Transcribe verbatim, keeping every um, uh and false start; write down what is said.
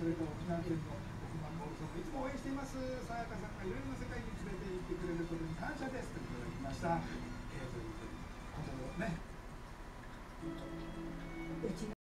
それから沖縄県の億万モールソングいつも応援していますさやかさんがいろいろな世界に連れて行ってくれることに感謝ですといただきました。えー、ということでね。